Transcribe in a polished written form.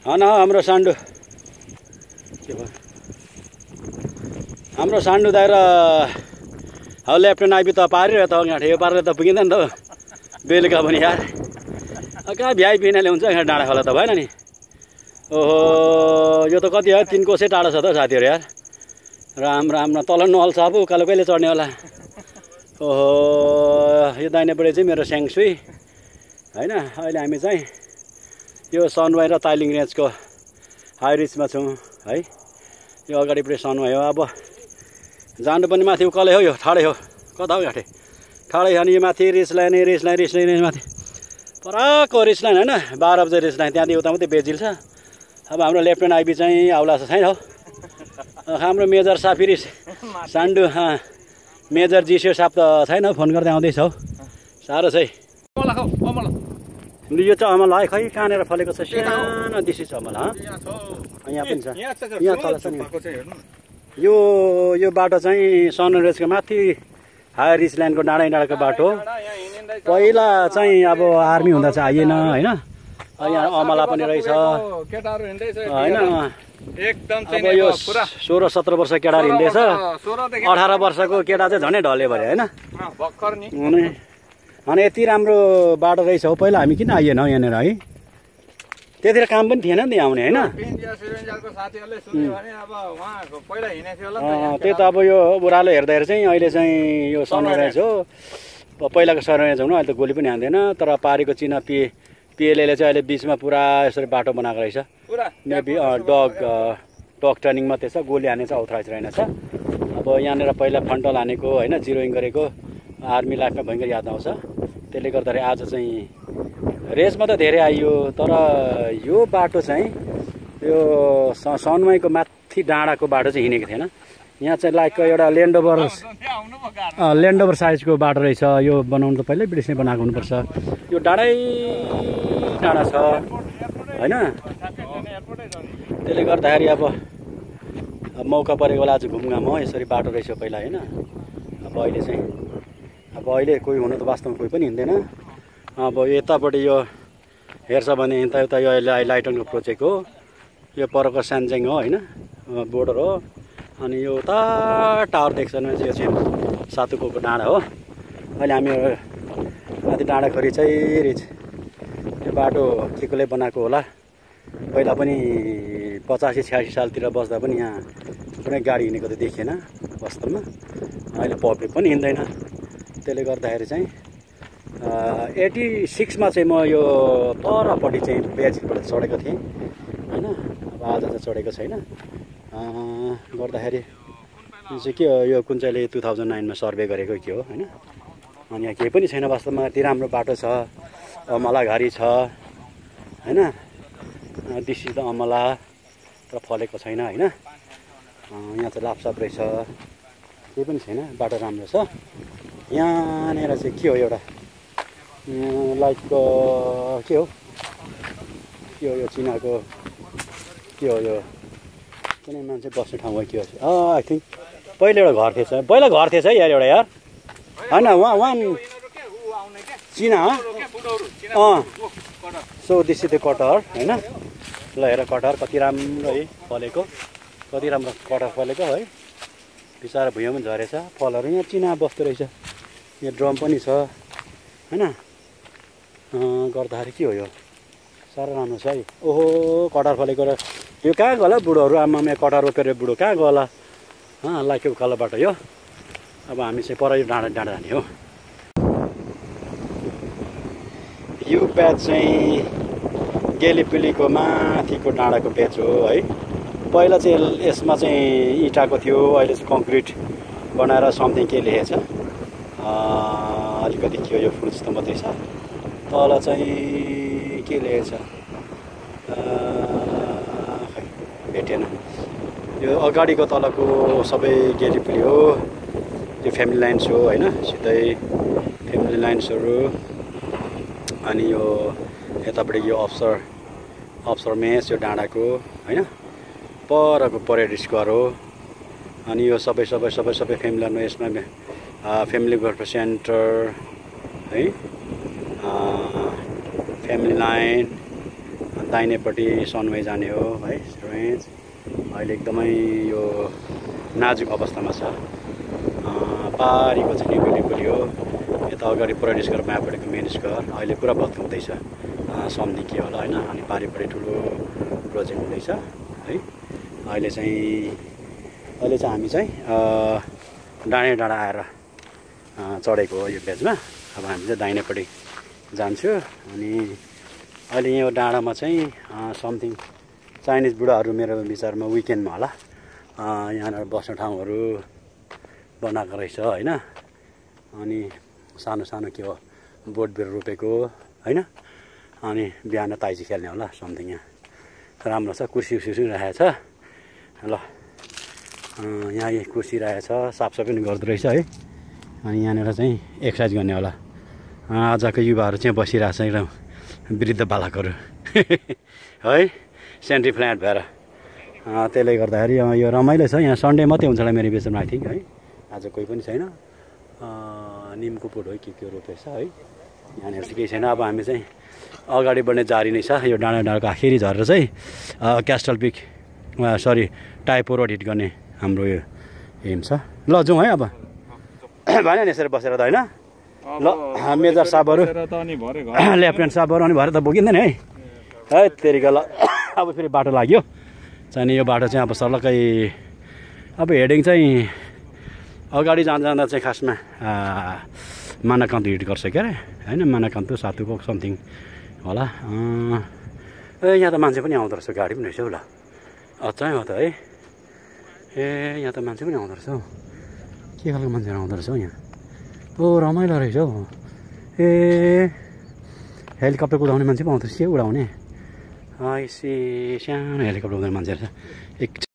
हाम्रो सान्डु के भयो हाम्रो सान्डु दाइ र हौ लेफ्टेन्ट आइपी त पारिरह्यो त यहाँ यो पारेर त पुगिँदैन त बेलुका पनि यार कहाँ भ्याइ पिनाले हुन्छ यहाँ डाँडा खोला त भएन नि। ओहो यो त कति हो 3 कोसै टाढो छ त साथीहरू यार। राम राम न तल नहल्छ अब उकालो कहिले चढ्ने होला। ओहो यो दाहिनेपट्टि चाहिँ मेरो स्याङसुई होइन। अहिले हामी चाहिँ यो सनवाई र ताइलिङ रेन्जको हाई रिचमा छौँ है। यो अगाडिपट्टि सनवाई हो। अब जानु पनि माथि उकालै हो यो ठाडै हो कता हो घाटे ठाडै अनि यो माथि रिच लाइन माथि पराको रिच लाइन होइन 12 बजे रिच लाइन त्यहाँदेखि उता मात्रै बेजिल छ। अब हाम्रो लेफ्टेन्ट आइपी चाहिँ आउला छैन हो। हाम्रो मेजर साफिरी सान्डु मेजर जिसियो साप त छैन फोन गर्दै आउँदैछ हौ साह्रो छ है। यो चाहिँ अमल है खै कहाँनिर फलेको छ सानो दिसी छ अमल यहाँ पनि छ यहाँ तल छ नि। यो बाटो चाहिँ सनराइजको माथि हायर रिच लाइनको डाँडाको बाटो पहिला चाहिँ अब आर्मी हुँदा चाहिँ आइएन होइन। यहाँ अमला पनि रहेछ होइन। अब यो 16-17 वर्ष केटाहरू हिँड्दैछ 18 वर्षको केटा चाहिँ झनै ढले भरे होइन। अनि यति राम्रो बाटो रहेछ हौ पहिला हामी किन आइएन हौ यहाँनिर है। त्यतिखेर काम पनि थिएन नि आउने होइन। त्यही त अब यो बुढालो हेर्दाखेरि चाहिँ अहिले चाहिँ यो सनराइज हो। पहिलाको सनराइज हुनु अहिले त गोली पनि हान्दैन तर पारीको चिना पिएलएले चाहिँ अहिले बिचमा पुरा यसरी बाटो बनाएको रहेछ। मेबी डग ट्रेनिङ मात्रै छ गोली हाने चाहिँ अथराइज रहेन छ। अब यहाँनिर पहिला फन्टल हानेको होइन जिरोइङ गरेको आर्मी लाइफमा भयङ्कर याद आउँछ। त्यसले गर्दाखेरि आज चाहिँ रेसमा त धेरै आइयो तर यो बाटो चाहिँ यो सनवाईको माथि डाँडाको बाटो चाहिँ हिँडेको थिएन। यहाँ चाहिँ लाइक एउटा ल्यान्डओभर साइजको बाटो रहेछ। यो बनाउनु त पहिल्यै ब्रिटिसले बनाएको हुनुपर्छ। यो डाँडै डाँडा छ होइन। त्यसले गर्दाखेरि अब मौका परेको बेला आज घुमघाम हो यसरी बाटो रहेछ पहिला होइन। अब अहिले कोही हुनु त वास्तवमा कोही पनि हिँड्दैन। अब यतापट्टि यो हेर्छ भने यता यो लाइटनको प्रोजेक्ट हो। यो परको स्यान्जेङ हो होइन बोर्डर हो। अनि यो उता टावर देख्छ भने चाहिँ यो चाहिँ सातुकोको डाँडा हो। अहिले हामी माथि डाँडाखोरी चाहिँ रिच यो बाटो केकोले बनाएको होला। पहिला पनि 85-86 सालतिर बस्दा पनि यहाँ कुनै गाडी हिँडेको त देखिएन वास्तवमा। अहिले पब्लिक पनि हिँड्दैन। त्यसले गर्दाखेरि चाहिँ 86मा चाहिँ म यो परपट्टि चाहिँ बेजिलबाट चढेको थिएँ होइन। अब आज चाहिँ चढेको छैन गर्दाखेरि चाहिँ के हो यो कुन चाहिँले 2009मा सर्वे गरेको के हो होइन। अनि यहाँ केही पनि छैन वास्तवमा। यति राम्रो बाटो छ अमला घारी छ होइन। दिसी त अमला तर फलेको छैन होइन। यहाँ चाहिँ लापसाप रहेछ केही पनि छैन बाटो राम्रो छ। यहाँनिर चाहिँ के हो एउटा लाइक के हो यो चिनाको के हो यो कुनै मान्छे बस्ने ठाउँ हो के हो आई थिङ्क पहिला एउटा घर थिएछ है यार एउटा यार होइन वान चिना सो दिस इज द कटहर होइन। ल हेर कटहर कति राम्रो है फलेको कति राम्रो कटहर फलेको है। बिचरा भुइँ पनि झरेछ फलहरू यहाँ चिना बस्दो रहेछ। यहाँ ड्रम पनि छ होइन। गर्दाखेरि के हो यो साह्रो राम्रो छ है। ओहो कटहर फलेको र यो कहाँ गला बुढोहरू आमा कटहर रोपेर बुढो कहाँ गला लाइक उकालो बाटो यो। अब हामी चाहिँ पर यो डाँडा जाने हो। यो प्याच चाहिँ गेलीपिलीको माथिको डाँडाको प्याच हो है। पहिला चाहिँ यसमा चाहिँ इँटाको थियो अहिले चाहिँ कङ्क्रिट बनाएर समथिङ के लेखेछ अलिकति के हो यो फुल जस्तो मात्रै छ। तल चाहिँ के लेखेछ भेटेन। यो अगाडिको तलको सबै गेलीपिली हो। त्यो फ्यामिली लाइन्स हो होइन सिधै फ्यामिली लाइन्सहरू। अनि यो यतापट्टि यो अप्सर मेस यो डाँडाको होइन परको परेड स्क्वायर हो। अनि यो सबै फ्यामिली यसमा फ्यामिली वेलफेयर सेन्टर है फ्यामिली लाइन अन्त दाहिनेपट्टि सनवे जाने हो है रेन्ज। अहिले एकदमै यो नाजुक अवस्थामा छ। पारीको चाहिँ निगुली हो, यता अगाडि प्रदेश घर मायापट्टिको मेन स्क्वायर अहिले पुरा भत्काउँदैछ, सम्झि के होला होइन। अनि पारिपट्टि ठुलो प्रोजेक्ट हुँदैछ है। अहिले चाहिँ हामी चाहिँ डाँडा आएर चढेको हो यो पेजमा। अब हामी चाहिँ दाहिनेपट्टि जान्छु। अनि अहिले यो डाँडामा चाहिँ समथिङ चाइनिज बुढाहरू मेरो विचारमा विकेन्डमा होला यहाँनिर बस्ने ठाउँहरू बनाएको रहेछ होइन। अनि सानो सानो के हो बोटबिरुवा रोपेको होइन। अनि बिहान ताइजी खेल्ने होला समथिङ यहाँ राम्रो छ। कुर्सी राखेको छ ल, यहाँ यही कुर्सी राखेको छ, साफसफाइ पनि गर्दो रहेछ है। अनि यहाँनिर चाहिँ एक्सर्साइज गर्ने होला। आजको युवाहरू चाहिँ बसिरहेको छ एकदम वृद्ध बालकहरू है, सेन्ट्री फ्ल्याट भएर। त्यसले गर्दाखेरि यो रमाइलो छ। यहाँ सन्डे मात्रै हुन्छ होला मेरो विचारमा आई थिङ्क है। आज कोही पनि छैन। निमको बोट हो के रोपेको छ है। यहाँनिर चाहिँ केही छैन। अब हामी चाहिँ अगाडि बढ्ने जारी नै छ। यो डाँडाको आखिरी झरेर चाहिँ क्यास्टल पिक सरी टाइपो रोड हिट गर्ने हाम्रो यो एम छ। ल जाउँ है। अब भएन नि यसरी बसेर त होइन। ल मेजर साहबहरू लेफ्टेन्ट साहबहरू अनि भएर त बोकिँदैन है। है तेरिका ल अब फेरि बाटो लाग्यो चाहिँ। यो बाटो चाहिँ अब सर्लक्कै अब हेडिङ चाहिँ अगाडि जाँदा चाहिँ खासमा मानाकान्त हिट गर्छ क्या अरे होइन। मानाकान्त सातुको समथिङ होला। यहाँ त मान्छे पनि आउँदो रहेछ, गाडी पनि रहेछ हौ। ल अच्छा हो त है। यहाँ त मान्छे पनि आउँदो रहेछ हौ। के खालको मान्छेहरू आउँदो रहेछ हौ यहाँ। रमाइलो रहेछ हौ। हेलिकप्टर उडाउने मान्छे पो आउँदो रहेछ। के उडाउने? सानो हेलिकप्टर उडाउने मान्छेहरू छ।